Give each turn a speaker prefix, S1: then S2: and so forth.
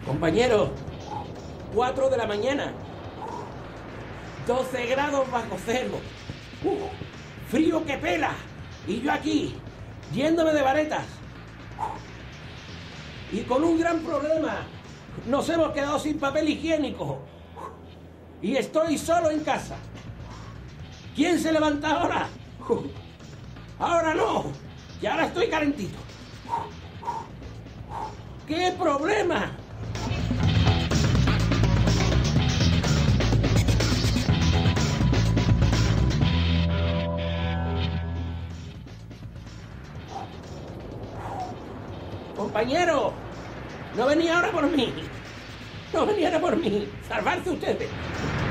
S1: Compañero, 4 de la mañana. 12 grados bajo cero. Frío que pela. Y yo aquí, yéndome de varetas. Y con un gran problema. Nos hemos quedado sin papel higiénico. Y estoy solo en casa. ¿Quién se levanta ahora? Ahora no. Y ahora estoy calentito. ¡Qué problema! Compañero, no venía ahora por mí. No venía ahora por mí. Salvarse ustedes.